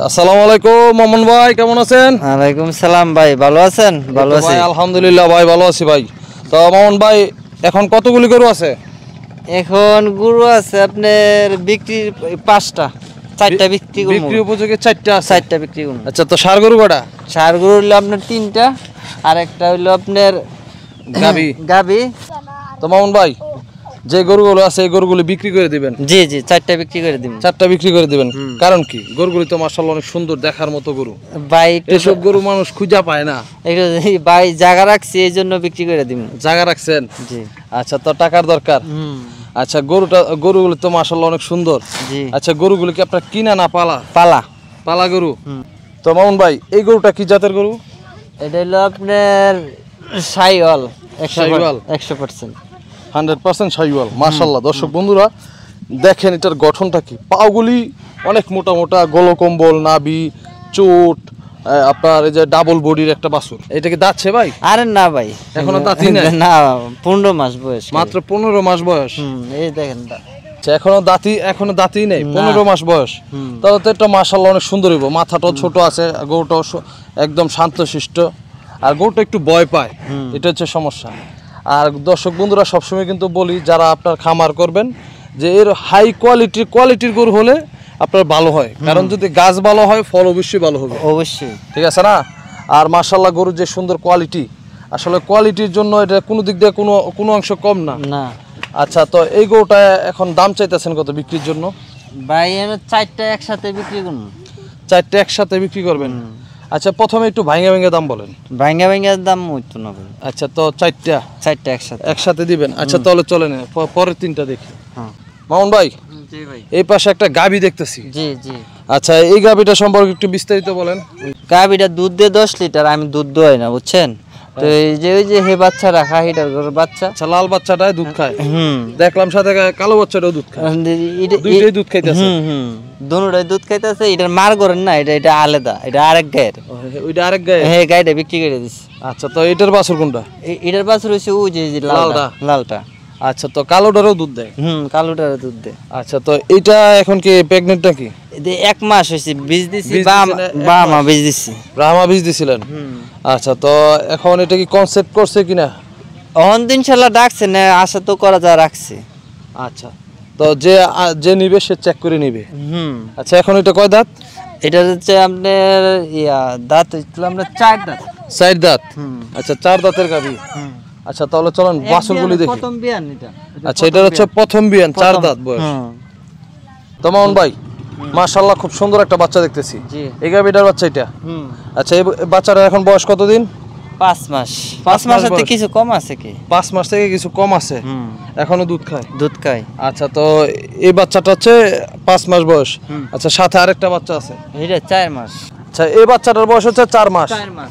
আসসালামু আলাইকুম মামুন ভাই, কেমন আছেন? ওয়ালাইকুম সালাম ভাই, ভালো আছেন? ভালো আছি ভাই, আলহামদুলিল্লাহ ভাই, ভালো আছি ভাই। তো মামুন ভাই, এখন কতগুলি গরু আছে? এখন গরু আছে আপনার বিক্রি 5টা, 4টা বিক্রি করব। বিক্রি উপযোগী 4টা আছে। 4টা বিক্রি করব। আচ্ছা, তো ষাঁড় গরু কটা? ষাঁড় গরু হলো আপনার 3টা, আর একটা হলো আপনার গাবি। গাবি। তো মামুন ভাই, যে গরুগুলো আছে এই গরুগুলি বিক্রি করে দিবেন? জি জি, 4টা বিক্রি করে দিব। 4টা বিক্রি করে দিবেন, কারণ কি? গরুগুলি তো মাশাআল্লাহ অনেক সুন্দর, দেখার মতো গরু। ভাই এসব গরু মানুষ খুঁজে পায় না। একটু ভাই জায়গা রাখছি, এই জন্য বিক্রি করে দিব। জায়গা রাখছেন? জি। আচ্ছা, তো টাকার দরকার। আচ্ছা, গরুগুলি তো মাশাআল্লাহ অনেক সুন্দর। জি। আচ্ছা, গরুগুলি কি আপনার কিনা না পালা? পালা। পালা গরু। তো মামুন ভাই, এই গরুটা কি জাতের গরু? এটা হলো আপনার শাইওয়াল। শাহিওয়াল? 100%। 100% শাহিওয়াল। মাশাআল্লাহ, দর্শক বন্ধুরা দেখেন এটার গঠনটা কি। পাগুলি অনেক মোটা মোটা, গলকম্বল, নাভি, চোট, আপনার এই যে ডাবল বডির একটা বাছুর। এটা কি দাঁতছে ভাই? আরে না ভাই, এখনো দাঁতই নাই? না, 15 মাস বয়স। মাত্র 15 মাস বয়স? এই দেখেন। আচ্ছা, এখনো দাঁতই নেই, 15 মাস বয়স। তাহলে তো এটা মাশাআল্লাহ অনেক সুন্দর হইব। মাথাটাও ছোট আছে, গরুটাও একদম শান্তশিষ্ট, আর গরুটা একটু ভয় পায়, এটা হচ্ছে সমস্যা। আর দর্শক বন্ধুরা সবসময় কিন্তু বলি, যারা আপনার খামার করবেন, যে এর হাই কোয়ালিটির গরু হলে আপনার ভালো হয়, কারণ যদি গাছ ভালো হয় ফল অবশ্যই ভালো হবে। অবশ্যই। ঠিক আছে না? আর মাশাআল্লাহ গরুর যে সুন্দর কোয়ালিটি, আসলে কোয়ালিটির জন্য এটা কোনো দিক দিয়ে কোনো অংশ কম না। না আচ্ছা, তো এই গরুটা এখন দাম চাইতেছেন কত বিক্রির জন্য? ভাই, আমি 4টা একসাথে বিক্রি করব। 4টা একসাথে বিক্রি করবেন? আচ্ছা, প্রথমে একটু ভাঙে দাম বলেন। ভাঙ্গা দাম হইতো না ভাই। আচ্ছা, তো 4টা একসাথে দিবেন। আচ্ছা, তাহলে চলেন পরের 3টা দেখি। মামুন ভাই, জি ভাই। এই পাশে একটা গাভী দেখতেছি। জি জি। আচ্ছা, এই গাভীটা সম্পর্কে একটু বিস্তারিত বলেন। গাবিটা দুধ দেয় 10 লিটার, আমি দুধ দোয়াই না, বুঝছেন তো। ওই যে হে বাচ্চা রাখা, এটার বাচ্চা। আচ্ছা, লাল বাচ্চাটাই দুধ খায়? দেখলাম সাথে কালো বাচ্চাটাও দুধ খায়। দুইটাই দুধ খাইতেছে? দুটোটাই দুধ খাইতেছে। এটার মার করেন না, এটা আলাদা, এটা আরেক গায়ের। ওইটা আরেক গায়ে? হ্যাঁ, গাইটা বিক্রি করে দিছি। আচ্ছা, তো এটার বাছুর কোনটা? এটার বাছুর হইছে ওই যে লালটা। আচ্ছা, তো কালোটারও দুধ দেয়? কালোটার দুধ দেয়। আচ্ছা, তো এটা এখন কি প্রেগনেন্ট নাকি? 1 মাস হয়েছে, বীজ দিছি, মা বীজ দিছি। ব্রাহ্মা বীজ দিছিলেন? আচ্ছা, তো এখন এটা কি কনসেপ্ট করছে কিনা? ইনশাল্লাহ ডাকছে না, আশা তো করা যা রাখছে। আচ্ছা, তো যে নিবে সে চেক করে নিবে। আচ্ছা, এখন এটা কয় দাঁত? এটা হচ্ছে আপনার দাঁত হইছিল আপনার 4 দাঁত। 4 দাঁত? আচ্ছা, 4 দাঁতের গাভী। আচ্ছা, তাহলে চলেন বাছুরগুলি দেখি। প্রথম বিয়ান এটা। আচ্ছা, এটা হচ্ছে প্রথম বিয়ান, 4 দাঁত বয়স। তো মামুন ভাই, মাশাআল্লাহ খুব সুন্দর একটা বাচ্চা দেখতেছি। এই গাভীটার বাচ্চা এটা? আচ্ছা, এই বাচ্চাটার এখন বয়স কতদিন? 5 মাস। 5 মাসের থেকে কিছু কম আছে কি? 5 মাস থেকে কিছু কম আছে, এখনো দুধ খায়? দুধ খায়। আচ্ছা, তো এই বাচ্চাটা হচ্ছে 5 মাস বয়স। আচ্ছা, সাথে আরেকটা বাচ্চা আছে? এটা 4 মাস। আচ্ছা, এই বাচ্চাটার বয়স হচ্ছে 4 মাস। 4 মাস।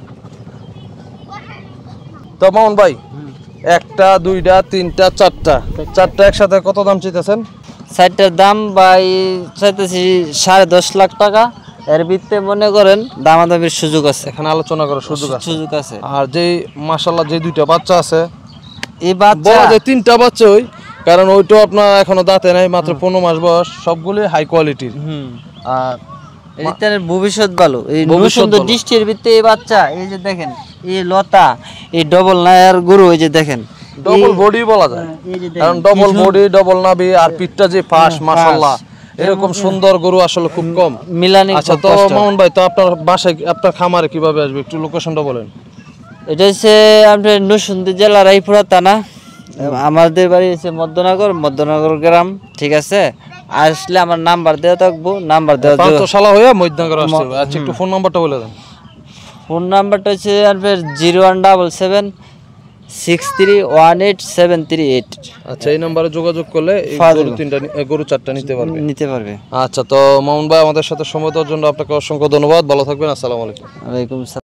তো মামুন ভাই, 1টা 2টা 3টা 4টা একসাথে কত দাম চাইতেছেন? 4টার দাম ভাই চাইতেছি 10.5 লাখ টাকা। এর ভিতরে মনে করেন দামাদামির সুযোগ আছে, এখানে আলোচনা করার সুযোগ আছে। আর যে মাশাআল্লাহ যে 2টা বাচ্চা আছে, এই বাচ্চা বলা যায় 3টা বাচ্চা ওই, কারণ ওইটাও আপনার এখনো দাঁতে নাই, মাত্র 15 মাস বয়স। সবগুলো হাই কোয়ালিটির। আর এটার ভবিষ্যৎ ভালো। এই সুন্দর দৃষ্টির ভিতরে এই বাচ্চা, এই যে দেখেন, এই লতা, এই ডবল নায়ার গরু, এই যে দেখেন ডবল বডি বলা যায়, কারণ ডবল বডি, ডবল নাভি, আর পিঠটা যে ফাঁস, মাশাআল্লাহ এরকম সুন্দর গরু আসলে খুব কম মিলানি। আচ্ছা, তো মামুন ভাই, তো আপনার বাসায়, আপনার খামারে কিভাবে আসবে একটু লোকেশনটা বলেন। এটা হচ্ছে আপনার নরসিংদী জেলা রায়পুরা থানা। আমাদের বাড়ি হচ্ছে মধ্যনগর গ্রাম। ঠিক আছে, আসলে আমার নাম্বার দেওয়া থাকবো, নাম্বার দেওয়া পান্তশালা হয়ে মধ্যনগর আসতে হবে। আচ্ছা, একটু ফোন নাম্বারটা বলে দেন। ফোন নাম্বারটা হচ্ছে আপনার 01777 6318 আচ্ছা, এই নাম্বারে যোগাযোগ করলে গরু 4টা নিতে পারবে। আচ্ছা, তো মামুন ভাই আমাদের সাথে সময় দেওয়ার জন্য আপনাকে অসংখ্য ধন্যবাদ। ভালো থাকবেন। আসসালামু আলাইকুম। ওয়ালাইকুম আসসালাম।